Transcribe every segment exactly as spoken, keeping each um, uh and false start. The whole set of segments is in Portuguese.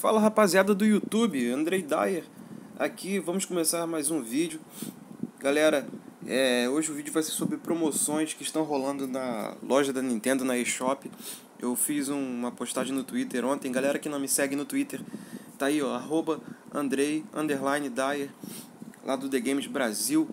Fala rapaziada do YouTube, Andrei Dyer aqui, vamos começar mais um vídeo. Galera, é, hoje o vídeo vai ser sobre promoções que estão rolando na loja da Nintendo, na eShop. Eu fiz um, uma postagem no Twitter ontem, galera que não me segue no Twitter, tá aí ó, arroba Andrei, underline Dyer, lá do The Games Brasil.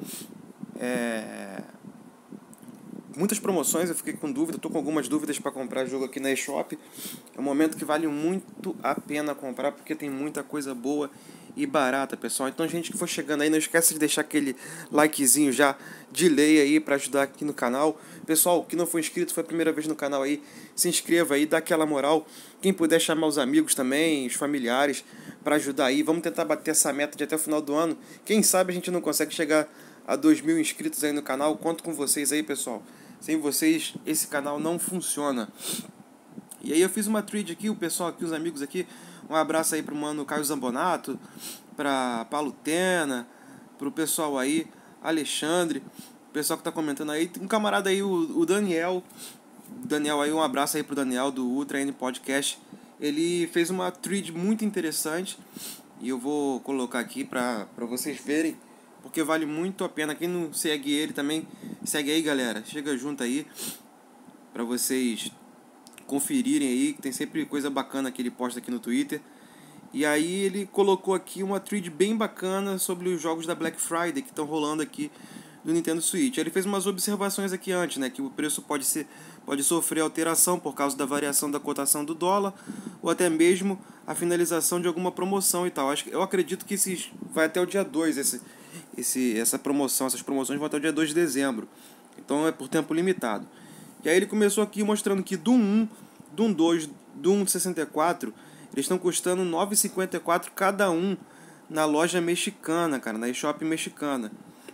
É... Muitas promoções, eu fiquei com dúvida, tô com algumas dúvidas para comprar jogo aqui na eShop. É um momento que vale muito a pena comprar, porque tem muita coisa boa e barata, pessoal. Então, gente que for chegando aí, não esqueça de deixar aquele likezinho já de lei aí para ajudar aqui no canal. Pessoal, que não for inscrito, foi a primeira vez no canal aí, se inscreva aí, dá aquela moral. Quem puder chamar os amigos também, os familiares, para ajudar aí. Vamos tentar bater essa meta de até o final do ano. Quem sabe a gente não consegue chegar a dois mil inscritos aí no canal. Conto com vocês aí, pessoal. Sem vocês, esse canal não funciona. E aí eu fiz uma thread aqui, o pessoal aqui, os amigos aqui. Um abraço aí pro mano Caio Zambonato, pra Palutena, pro pessoal aí, Alexandre, o pessoal que tá comentando aí. Tem um camarada aí, o, o Daniel. Daniel aí, um abraço aí pro Daniel do Ultra N Podcast. Ele fez uma thread muito interessante e eu vou colocar aqui pra, pra vocês verem, porque vale muito a pena. Quem não segue ele também, segue aí, galera. Chega junto aí pra vocês conferirem aí, que tem sempre coisa bacana que ele posta aqui no Twitter. E aí ele colocou aqui uma thread bem bacana sobre os jogos da Black Friday que estão rolando aqui do Nintendo Switch. Ele fez umas observações aqui antes, né, que o preço pode ser pode sofrer alteração por causa da variação da cotação do dólar, ou até mesmo a finalização de alguma promoção e tal. Acho que eu acredito que esses vai até o dia dois esse esse essa promoção, essas promoções vão até o dia dois de dezembro. Então é por tempo limitado. E aí ele começou aqui mostrando que Doom um, Doom dois, Doom sessenta e quatro, eles estão custando nove reais e cinquenta e quatro centavos cada um na loja mexicana, cara, na eShop mexicana.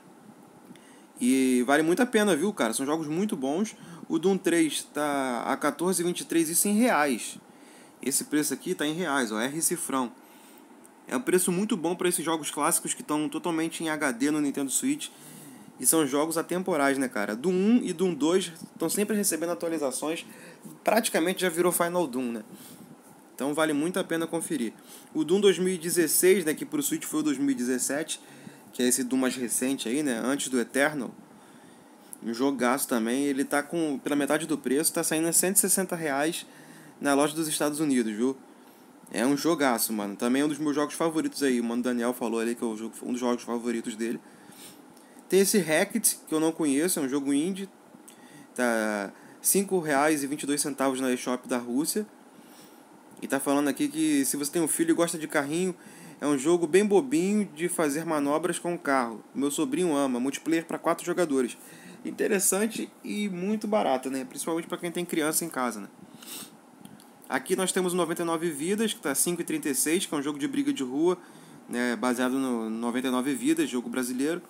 E vale muito a pena, viu, cara? São jogos muito bons. O Doom três tá a quatorze reais e vinte e três centavos, isso em reais. Esse preço aqui tá em reais, ó, R cifrão. É um preço muito bom para esses jogos clássicos que estão totalmente em H D no Nintendo Switch. E são jogos atemporais, né, cara? Doom um e Doom dois estão sempre recebendo atualizações. Praticamente já virou Final Doom, né? Então vale muito a pena conferir. O Doom dois mil e dezesseis, né, que pro Switch foi o dois mil e dezessete, que é esse Doom mais recente aí, né, antes do Eternal. Um jogaço também. Ele tá com, pela metade do preço, tá saindo a cento e sessenta reais na loja dos Estados Unidos, viu? É um jogaço, mano. Também é um dos meus jogos favoritos aí. O mano Daniel falou ali que é um dos jogos favoritos dele. Tem esse Hackett, que eu não conheço, é um jogo indie. Tá cinco reais e vinte e dois centavos na eShop da Rússia. E tá falando aqui que se você tem um filho e gosta de carrinho, é um jogo bem bobinho de fazer manobras com o carro. Meu sobrinho ama, multiplayer para quatro jogadores. Interessante e muito barato, né? Principalmente para quem tem criança em casa, né? Aqui nós temos o noventa e nove Vidas, que tá cinco reais e trinta e seis centavos, que é um jogo de briga de rua, né? Baseado no noventa e nove Vidas, jogo brasileiro.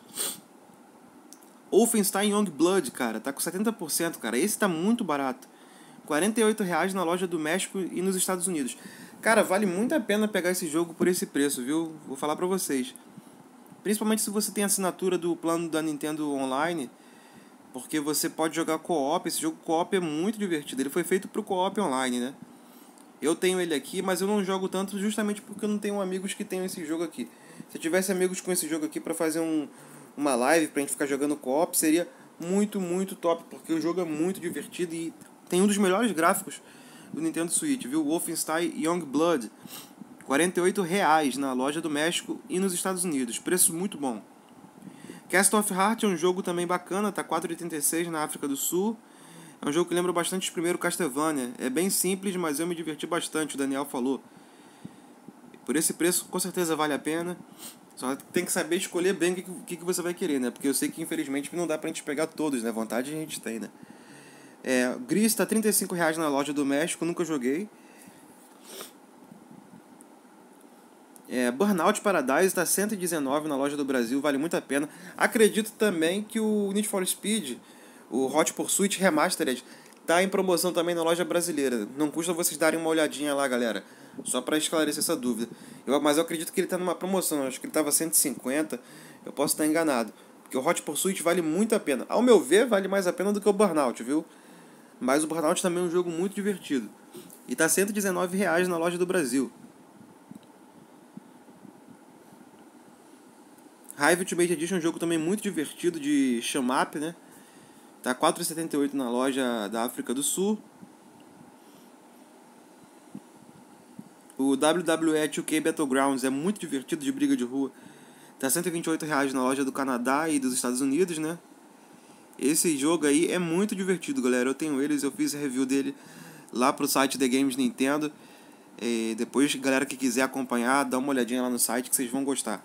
Wolfenstein Youngblood, cara, tá com setenta por cento, cara. Esse tá muito barato. quarenta e oito reais na loja do México e nos Estados Unidos. Cara, vale muito a pena pegar esse jogo por esse preço, viu? Vou falar pra vocês. Principalmente se você tem assinatura do plano da Nintendo Online, porque você pode jogar co-op. Esse jogo co-op é muito divertido. Ele foi feito pro co-op online, né? Eu tenho ele aqui, mas eu não jogo tanto justamente porque eu não tenho amigos que tenham esse jogo aqui. Se eu tivesse amigos com esse jogo aqui pra fazer um, uma live, pra gente ficar jogando co-op, seria muito, muito top, porque o jogo é muito divertido e tem um dos melhores gráficos do Nintendo Switch, viu? Wolfenstein Youngblood, quarenta e oito reais na loja do México e nos Estados Unidos. Preço muito bom. Castle of Heart é um jogo também bacana, tá quatro reais e oitenta e seis centavos na África do Sul. É um jogo que lembra bastante o primeiro Castlevania. É bem simples, mas eu me diverti bastante, o Daniel falou. Por esse preço, com certeza vale a pena. Só tem que saber escolher bem o que, que, que você vai querer, né? Porque eu sei que infelizmente não dá pra gente pegar todos, né? Vontade a gente tem, né? É, Gris tá trinta e cinco reais na loja do México, nunca joguei. É, Burnout Paradise está cento e dezenove na loja do Brasil, vale muito a pena. Acredito também que o Need for Speed, o Hot Pursuit Remastered, tá em promoção também na loja brasileira. Não custa vocês darem uma olhadinha lá, galera. Só para esclarecer essa dúvida. Eu, mas eu acredito que ele tá numa promoção, acho que ele tava cento e cinquenta, eu posso estar enganado. Porque o Hot Pursuit vale muito a pena. Ao meu ver, vale mais a pena do que o Burnout, viu? Mas o Burnout também é um jogo muito divertido. E tá cento e dezenove reais na loja do Brasil. Hive Ultimate Edition é um jogo também muito divertido de shmup, né? Tá quatro reais e setenta e oito centavos na loja da África do Sul. O W W E dois K Battlegrounds é muito divertido, de briga de rua. Tá cento e vinte e oito reais na loja do Canadá e dos Estados Unidos, né? Esse jogo aí é muito divertido, galera. Eu tenho eles, eu fiz a review dele lá pro site The Games Nintendo. E depois, galera que quiser acompanhar, dá uma olhadinha lá no site que vocês vão gostar.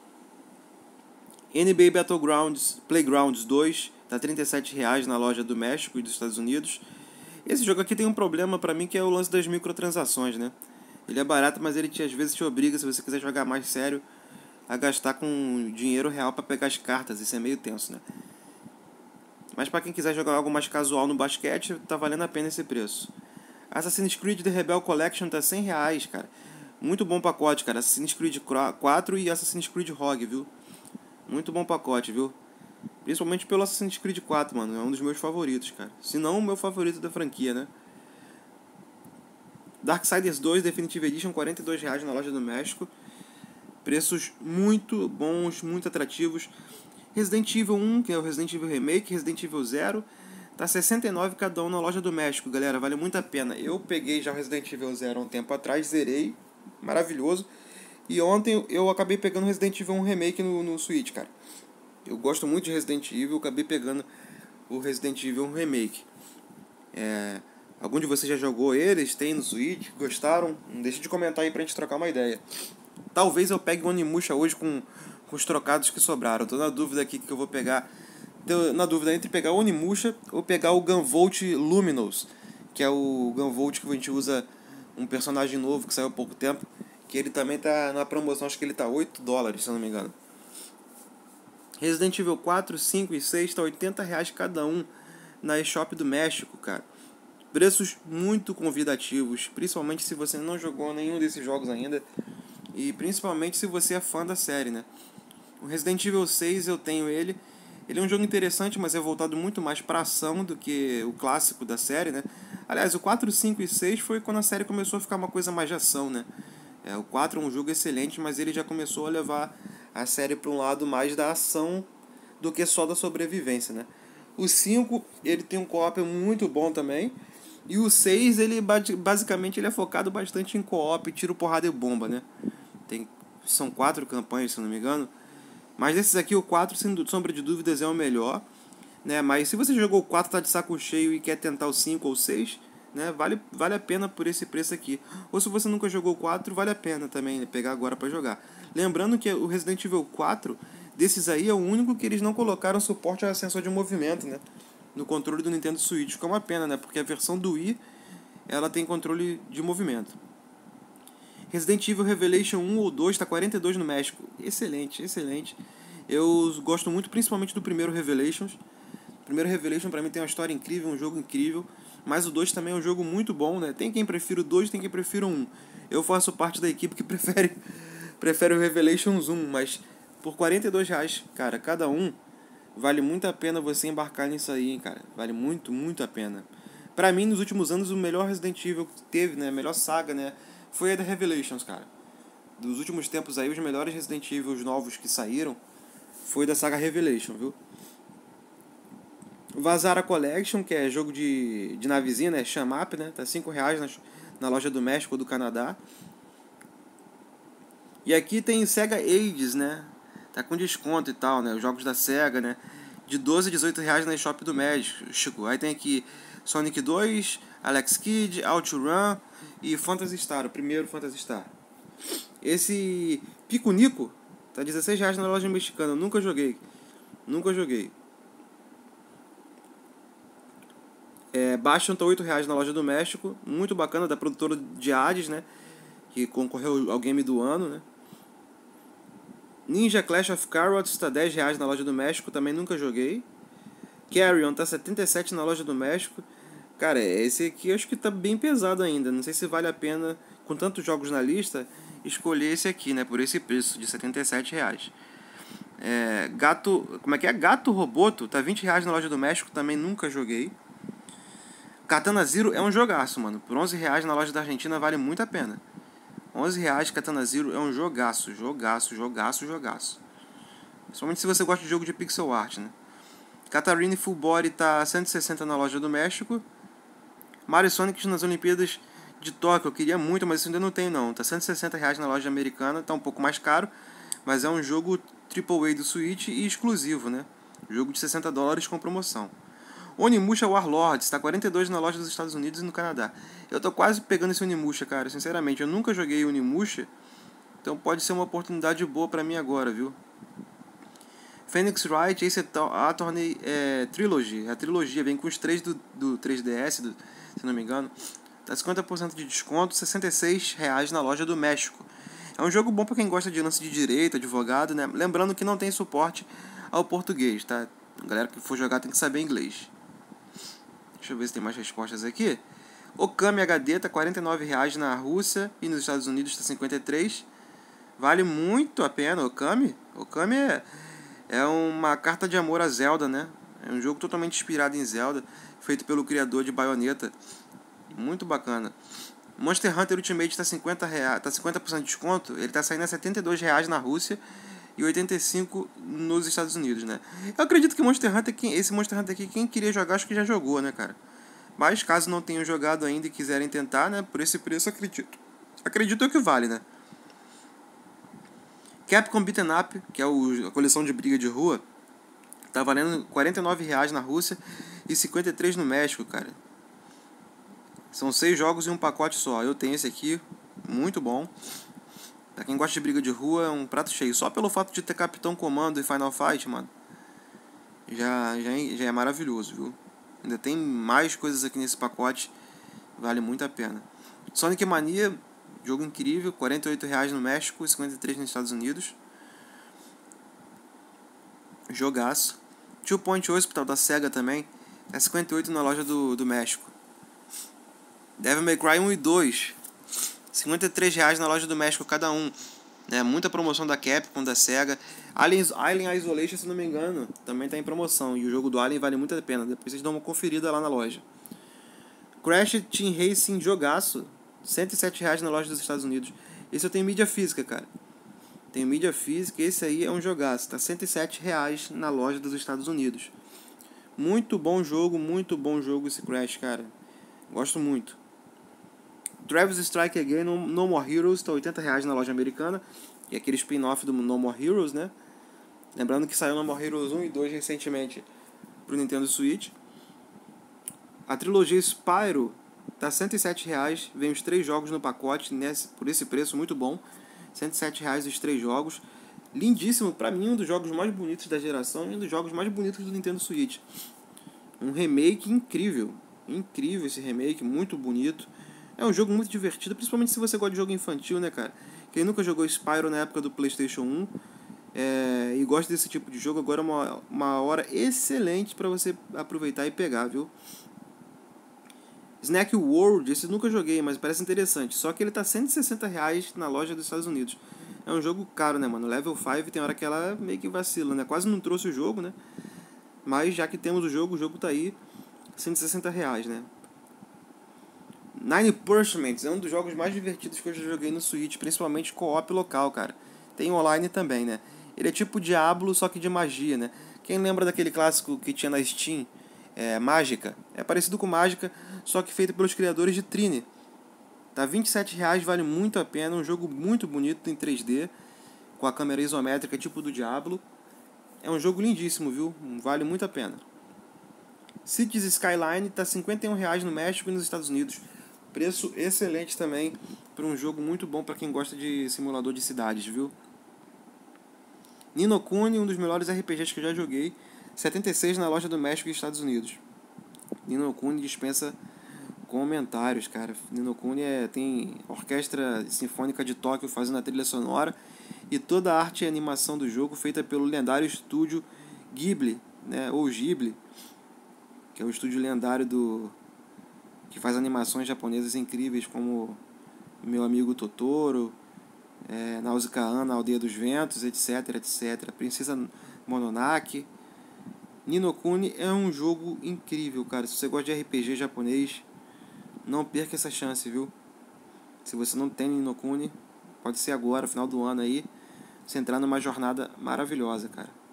N B A Battlegrounds Playgrounds dois, tá trinta e sete reais na loja do México e dos Estados Unidos. Esse jogo aqui tem um problema pra mim, que é o lance das microtransações, né? Ele é barato, mas ele te, às vezes te obriga, se você quiser jogar mais sério, a gastar com dinheiro real pra pegar as cartas. Isso é meio tenso, né? Mas pra quem quiser jogar algo mais casual no basquete, tá valendo a pena esse preço. Assassin's Creed The Rebel Collection tá cem reais, cara. Muito bom pacote, cara. Assassin's Creed quatro e Assassin's Creed Rogue, viu? Muito bom pacote, viu? Principalmente pelo Assassin's Creed quatro, mano. É um dos meus favoritos, cara. Se não o meu favorito da franquia, né? Darksiders dois Definitive Edition, quarenta e dois reais na loja do México. Preços muito bons, muito atrativos. Resident Evil um, que é o Resident Evil Remake, Resident Evil zero, tá sessenta e nove reais cada um na loja do México, galera. Vale muito a pena. Eu peguei já o Resident Evil zero há um tempo atrás, zerei. Maravilhoso. E ontem eu acabei pegando Resident Evil um Remake no, no Switch, cara. Eu gosto muito de Resident Evil, acabei pegando o Resident Evil um Remake. É, algum de vocês já jogou eles? Tem no Switch? Gostaram? Não deixe de comentar aí pra gente trocar uma ideia. Talvez eu pegue o Onimusha hoje com, com os trocados que sobraram. Tô na dúvida aqui que eu vou pegar. Tô na dúvida entre pegar o Onimusha ou pegar o Gunvolt Luminous, que é o Gunvolt que a gente usa, um personagem novo que saiu há pouco tempo. Que ele também tá na promoção, acho que ele tá oito dólares, se eu não me engano. Resident Evil quatro, cinco e seis tá oitenta reais cada um na eShop do México, cara. Preços muito convidativos, principalmente se você não jogou nenhum desses jogos ainda. E principalmente se você é fã da série, né? O Resident Evil seis eu tenho ele. Ele é um jogo interessante, mas é voltado muito mais pra ação do que o clássico da série, né? Aliás, o quatro, cinco e seis foi quando a série começou a ficar uma coisa mais de ação, né? É, o quatro é um jogo excelente, mas ele já começou a levar a série para um lado mais da ação do que só da sobrevivência, né? O cinco, ele tem um co-op muito bom também. E o seis, ele basicamente ele é focado bastante em co-op, tiro, porrada e bomba, né? Tem, são quatro campanhas, se não me engano. Mas desses aqui, o quatro, sem sombra de dúvidas, é o melhor, né? Mas se você jogou o quatro, tá de saco cheio e quer tentar o cinco ou o seis... né, vale, vale a pena por esse preço aqui. Ou se você nunca jogou o quatro, vale a pena também pegar agora para jogar. Lembrando que o Resident Evil quatro, desses aí, é o único que eles não colocaram suporte a sensor de movimento, né, no controle do Nintendo Switch, que é uma pena, né, porque a versão do Wii, ela tem controle de movimento. Resident Evil Revelation um ou dois tá quarenta e dois no México. Excelente, excelente. Eu gosto muito, principalmente do primeiro Revelations. O primeiro Revelation pra mim tem uma história incrível, um jogo incrível. Mas o dois também é um jogo muito bom, né? Tem quem prefira o dois, tem quem prefira o um. Eu faço parte da equipe que prefere, prefere o Revelations um, mas por quarenta e dois reais, cara, cada um, vale muito a pena você embarcar nisso aí, hein, cara. Vale muito, muito a pena. Pra mim, nos últimos anos, o melhor Resident Evil que teve, né? A melhor saga, né? Foi a da Revelations, cara. Dos últimos tempos aí, os melhores Resident Evil novos que saíram foi da saga Revelation, viu? Vazara Collection, que é jogo de, de navezinha, né? Shmup, né? Tá cinco reais na, na loja do México ou do Canadá. E aqui tem Sega Ages, né? Tá com desconto e tal, né? Os jogos da Sega, né? De doze a dezoito reais na eShop do México. Aí tem aqui Sonic dois, Alex Kidd, OutRun e Phantasy Star, o primeiro Phantasy Star. Esse Pico Nico tá dezesseis reais na loja mexicana. Nunca joguei. Nunca joguei. É, Bastion tá oito reais na loja do México. Muito bacana, da produtora de Hades, né? Que concorreu ao game do ano, né? Ninja Clash of Carrots tá dez reais na loja do México. Também nunca joguei. Carrion tá setenta e sete na loja do México. Cara, esse aqui eu acho que tá bem pesado ainda. Não sei se vale a pena, com tantos jogos na lista, escolher esse aqui, né? Por esse preço de setenta e sete reais. É, Gato... Como é que é? Gato Roboto tá vinte reais na loja do México. Também nunca joguei. Katana Zero é um jogaço, mano. Por onze reais na loja da Argentina vale muito a pena. onze reais Katana Zero é um jogaço. Jogaço, jogaço, jogaço. Principalmente se você gosta de jogo de pixel art, né? Katarina Full Body tá cento e sessenta na loja do México. Mario Sonic nas Olimpíadas de Tóquio, eu queria muito, mas isso ainda não tem não. Tá cento e sessenta reais na loja americana, tá um pouco mais caro, mas é um jogo triplo A do Switch e exclusivo, né? Jogo de sessenta dólares com promoção. Onimusha Warlords, está quarenta e dois na loja dos Estados Unidos e no Canadá. Eu tô quase pegando esse Onimusha, cara, sinceramente. Eu nunca joguei Onimusha, então pode ser uma oportunidade boa pra mim agora, viu? Phoenix Wright Ace Attorney é, Trilogy. A trilogia vem com os três do, do três D S, do, se não me engano. Tá cinquenta por cento de desconto, sessenta e seis reais na loja do México. É um jogo bom pra quem gosta de lance de direito, advogado, né? Lembrando que não tem suporte ao português, tá? A galera que for jogar tem que saber inglês. Deixa eu ver se tem mais respostas aqui. Okami H D tá quarenta e nove reais na Rússia e nos Estados Unidos tá cinquenta e três. Vale muito a pena, Okami. Okami é, é uma carta de amor a Zelda, né? É um jogo totalmente inspirado em Zelda, feito pelo criador de Bayonetta. Muito bacana. Monster Hunter Ultimate tá cinquenta reais, tá cinquenta por cento de desconto. Ele tá saindo a setenta e dois reais na Rússia e oitenta e cinco nos Estados Unidos, né? Eu acredito que Monster Hunter, esse Monster Hunter aqui, quem queria jogar, acho que já jogou, né, cara? Mas caso não tenham jogado ainda e quiserem tentar, né, por esse preço, acredito. Acredito que vale, né? Capcom Beaten Up, que é o, a coleção de briga de rua, tá valendo quarenta e nove reais na Rússia e cinquenta e três no México, cara. São seis jogos em um pacote só. Eu tenho esse aqui, muito bom. Pra quem gosta de briga de rua, é um prato cheio. Só pelo fato de ter Capitão Comando e Final Fight, mano, já, já, já é maravilhoso, viu? Ainda tem mais coisas aqui nesse pacote, vale muito a pena. Sonic Mania, jogo incrível, quarenta e oito reais no México e cinquenta e três nos Estados Unidos. Jogaço. Two Point Hospital da Sega também, é cinquenta e oito na loja do, do México. Devil May Cry um e dois, cinquenta e três reais na loja do México cada um. É, muita promoção da Capcom, da Sega. Alien, Alien Isolation, se não me engano, também está em promoção. E o jogo do Alien vale muito a pena. Depois vocês dão uma conferida lá na loja. Crash Team Racing jogaço, cento e sete reais na loja dos Estados Unidos. Esse eu tenho mídia física, cara. Tenho mídia física, esse aí é um jogaço. Tá cento e sete reais na loja dos Estados Unidos. Muito bom jogo, muito bom jogo esse Crash, cara. Gosto muito. Travis Strike Again, No More Heroes, tá oitenta reais na loja americana. E aquele spin-off do No More Heroes, né? Lembrando que saiu No More Heroes um e dois recentemente pro Nintendo Switch. A trilogia Spyro tá cento e sete reais. Vem os três jogos no pacote, nesse, por esse preço muito bom. cento e sete reais os três jogos. Lindíssimo, pra mim um dos jogos mais bonitos da geração e um dos jogos mais bonitos do Nintendo Switch. Um remake incrível. Incrível esse remake, muito bonito. É um jogo muito divertido, principalmente se você gosta de jogo infantil, né, cara? Quem nunca jogou Spyro na época do PlayStation um é, e gosta desse tipo de jogo, agora é uma, uma hora excelente pra você aproveitar e pegar, viu? Snack World, esse eu nunca joguei, mas parece interessante. Só que ele tá cento e sessenta reais na loja dos Estados Unidos. É um jogo caro, né, mano? Level cinco tem hora que ela meio que vacila, né? Quase não trouxe o jogo, né? Mas já que temos o jogo, o jogo tá aí, cento e sessenta reais, né? Nine Punishments é um dos jogos mais divertidos que eu já joguei no Switch, principalmente co-op local, cara. Tem online também, né? Ele é tipo Diablo, só que de magia, né? Quem lembra daquele clássico que tinha na Steam, é, Mágica? É parecido com Mágica, só que feito pelos criadores de Trine. Tá vinte e sete reais, vale muito a pena. Um jogo muito bonito em três D, com a câmera isométrica tipo do Diablo. É um jogo lindíssimo, viu? Vale muito a pena. Cities Skyline tá cinquenta e um reais no México e nos Estados Unidos. Preço excelente também para um jogo muito bom para quem gosta de simulador de cidades, viu? Ni no Kuni, um dos melhores R P Gs que eu já joguei, setenta e seis na loja do México e Estados Unidos. Ni no Kuni dispensa comentários, cara. Ni no Kuni é, tem orquestra sinfônica de Tóquio fazendo a trilha sonora e toda a arte e animação do jogo feita pelo lendário estúdio Ghibli, né, ou Ghibli, que é o estúdio lendário do que faz animações japonesas incríveis como Meu Amigo Totoro, é, Nausicaa, Na Aldeia dos Ventos, etc, etc. Princesa Mononoke. Ni no Kuni é um jogo incrível, cara. Se você gosta de R P G japonês, não perca essa chance, viu? Se você não tem Ni no Kuni, pode ser agora, final do ano aí, você entrar numa jornada maravilhosa, cara.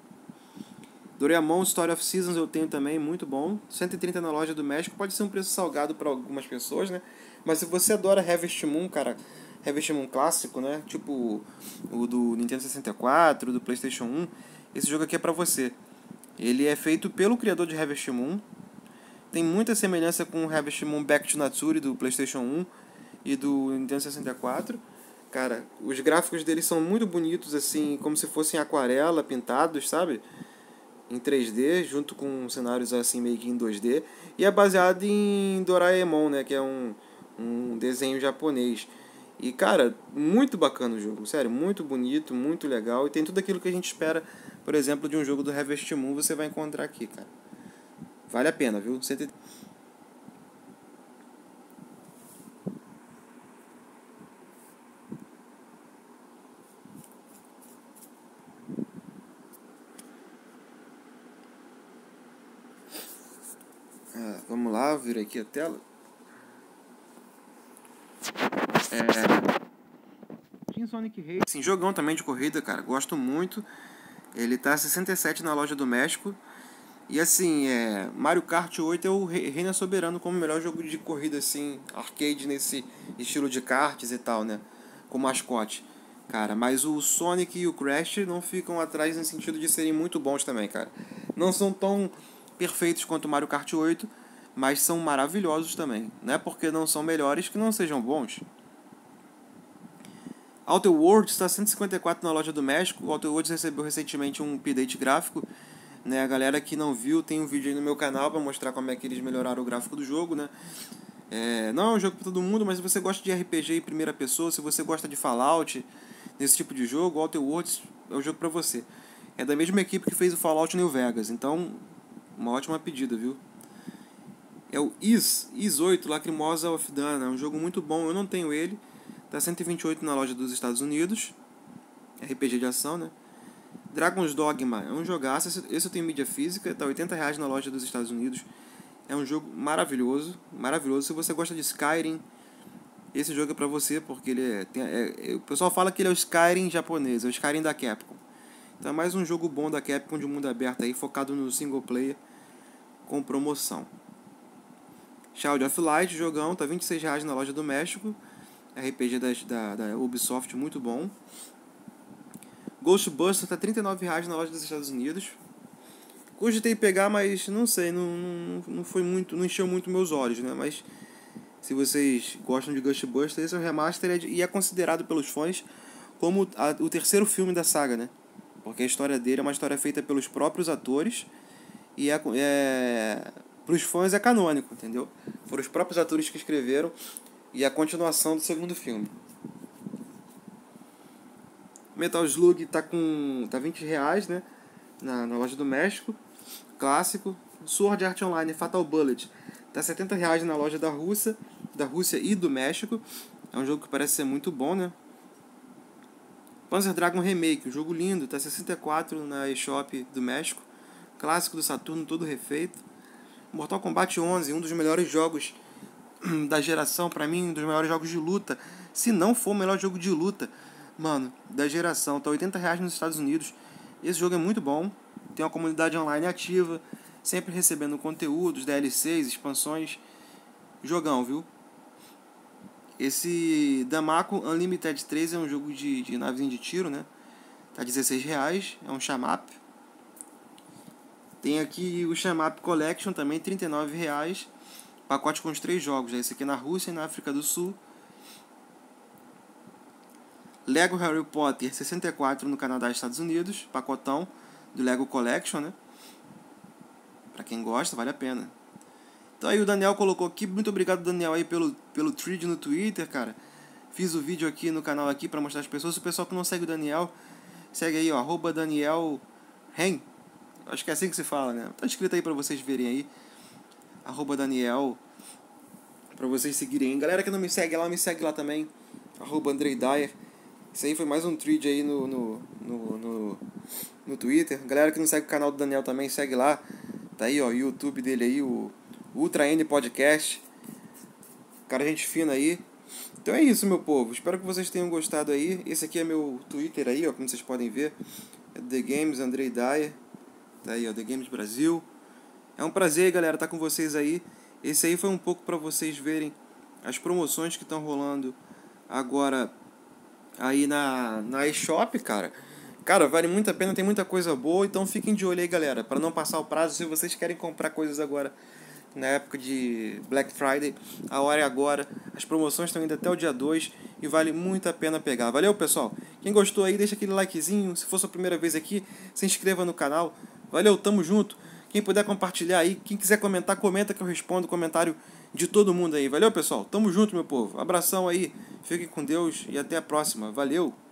Doraemon Story of Seasons eu tenho também, muito bom. cento e trinta na loja do México, pode ser um preço salgado para algumas pessoas, né? Mas se você adora Harvest Moon, cara, Harvest Moon clássico, né? Tipo o do Nintendo sessenta e quatro, do PlayStation um, esse jogo aqui é pra você. Ele é feito pelo criador de Harvest Moon. Tem muita semelhança com o Harvest Moon Back to Nature do PlayStation um e do Nintendo sessenta e quatro. Cara, os gráficos deles são muito bonitos, assim, como se fossem aquarela, pintados, sabe? Em três D, junto com cenários assim meio que em dois D. E é baseado em Doraemon, né? Que é um, um desenho japonês. E, cara, muito bacana o jogo. Sério, muito bonito, muito legal. E tem tudo aquilo que a gente espera, por exemplo, de um jogo do Harvest Moon, você vai encontrar aqui, cara. Vale a pena, viu? Você... Ah, vamos lá, vira aqui a tela. É... Team Sonic Racing, jogão também de corrida, cara. Gosto muito. Ele tá sessenta e sete na loja do México. E assim, é... Mario Kart oito é o reina soberano como o melhor jogo de corrida, assim, arcade nesse estilo de karts e tal, né? Com mascote. Cara, mas o Sonic e o Crash não ficam atrás no sentido de serem muito bons também, cara. Não são tão perfeitos quanto o Mario Kart oito, mas são maravilhosos também. Não é porque não são melhores que não sejam bons. Outer Worlds está cento e cinquenta e quatro na loja do México. O Outer Worlds recebeu recentemente um update gráfico, né? A galera que não viu, tem um vídeo aí no meu canal para mostrar como é que eles melhoraram o gráfico do jogo, né? É, não é um jogo para todo mundo, mas se você gosta de R P G em primeira pessoa, se você gosta de Fallout, nesse tipo de jogo, Outer Worlds é o jogo para você. É da mesma equipe que fez o Fallout New Vegas, então uma ótima pedida, viu? É o Is, Is oito, Lacrimosa of Dana, é um jogo muito bom, eu não tenho ele, tá cento e vinte e oito na loja dos Estados Unidos, R P G de ação, né? Dragon's Dogma é um jogaço, esse eu tenho mídia física, tá oitenta reais na loja dos Estados Unidos. É um jogo maravilhoso, maravilhoso. Se você gosta de Skyrim, esse jogo é pra você, porque ele é, tem, é, é... O pessoal fala que ele é o Skyrim japonês, é o Skyrim da Capcom. Então é mais um jogo bom da Capcom de mundo aberto aí, focado no single player, com promoção. Child of Light, jogão, tá vinte e seis reais na loja do México. R P G da, da, da Ubisoft, muito bom. Ghostbusters tá trinta e nove reais na loja dos Estados Unidos. Cogitei pegar, mas não sei, não, não, não foi muito, não encheu muito meus olhos, né? Mas se vocês gostam de Ghostbusters, esse é o remaster e é considerado pelos fãs como a, o terceiro filme da saga, né? Porque a história dele é uma história feita pelos próprios atores e é, é para os fãs é canônico, entendeu? Foram os próprios atores que escreveram e a continuação do segundo filme. Metal Slug tá com tá vinte reais, né? Na, na loja do México. Clássico. Sword Art Online Fatal Bullet tá setenta reais na loja da Rússia, da Rússia e do México. É um jogo que parece ser muito bom, né? Panzer Dragon Remake, um jogo lindo, tá sessenta e quatro na eShop do México. Clássico do Saturno, todo refeito. Mortal Kombat onze, um dos melhores jogos da geração, pra mim, um dos melhores jogos de luta, se não for o melhor jogo de luta, mano, da geração. Tá oitenta reais nos Estados Unidos. Esse jogo é muito bom, tem uma comunidade online ativa, sempre recebendo conteúdos, D L Cs, expansões. Jogão, viu? Esse Damaco Unlimited três é um jogo de, de navezinha de tiro, né? Tá dezesseis reais, é um chamap. Tem aqui o Chamap Collection também, trinta e nove reais. Pacote com os três jogos, esse aqui na Rússia e na África do Sul. Lego Harry Potter, sessenta e quatro no Canadá e Estados Unidos. Pacotão do Lego Collection, né? Pra quem gosta, vale a pena. Então aí o Daniel colocou aqui. Muito obrigado, Daniel, aí pelo, pelo thread no Twitter, cara. Fiz o vídeo aqui no canal aqui pra mostrar as pessoas. Se o pessoal que não segue o Daniel, segue aí, ó, arroba Daniel Ren. Acho que é assim que se fala, né? Tá escrito aí pra vocês verem aí. Arroba Daniel. Pra vocês seguirem aí. Galera que não me segue lá, me segue lá também. Arroba Andrei Dyer. Isso aí foi mais um thread aí no, no, no, no, no Twitter. Galera que não segue o canal do Daniel também, segue lá. Tá aí, ó, o YouTube dele aí, o Ultra N Podcast. Cara, gente fina aí. Então é isso, meu povo. Espero que vocês tenham gostado aí. Esse aqui é meu Twitter aí, ó, como vocês podem ver. É The Games, Andrei Dyer. Daí, ó, The Games Brasil. É um prazer, galera, estar com vocês aí. Esse aí foi um pouco para vocês verem as promoções que estão rolando agora aí na, na eShop, cara. Cara, vale muito a pena, tem muita coisa boa, então fiquem de olho aí, galera, para não passar o prazo. Se vocês querem comprar coisas agora na época de Black Friday, a hora é agora. As promoções estão indo até o dia dois e vale muito a pena pegar. Valeu, pessoal? Quem gostou aí, deixa aquele likezinho. Se for sua primeira vez aqui, se inscreva no canal. Valeu, tamo junto. Quem puder compartilhar aí, quem quiser comentar, comenta que eu respondo o comentário de todo mundo aí. Valeu, pessoal? Tamo junto, meu povo. Abração aí. Fiquem com Deus e até a próxima. Valeu!